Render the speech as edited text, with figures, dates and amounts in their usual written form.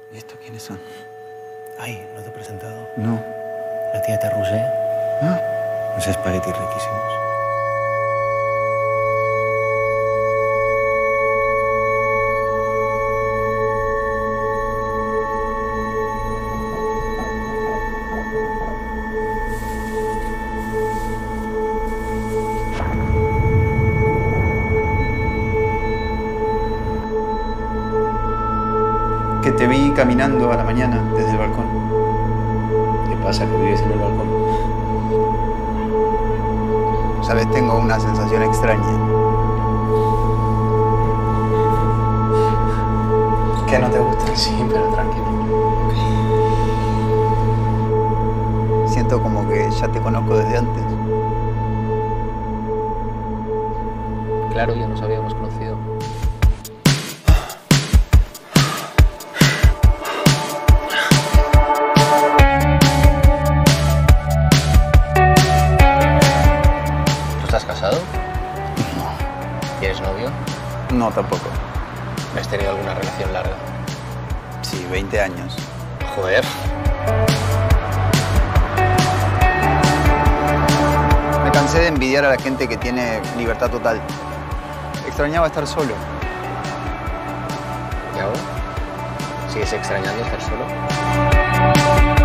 ¿Y estos quiénes son? Ay, ¿no te he presentado? No. La tía Terrusé. ¿Ah? Los espaguetis riquísimos. Que te vi caminando a la mañana desde el balcón. ¿Qué pasa, que vives en el balcón? Sabes, tengo una sensación extraña. ¿Qué no te gusta? Sí, pero tranquilo. Siento como que ya te conozco desde antes. Claro, ya nos habíamos conocido. ¿Tú estás casado? No. ¿Tienes novio? No, tampoco. ¿Has tenido alguna relación larga? Sí, 20 años. Joder. Me cansé de envidiar a la gente que tiene libertad total. Extrañaba estar solo. ¿Y ahora? ¿Sigues extrañando estar solo?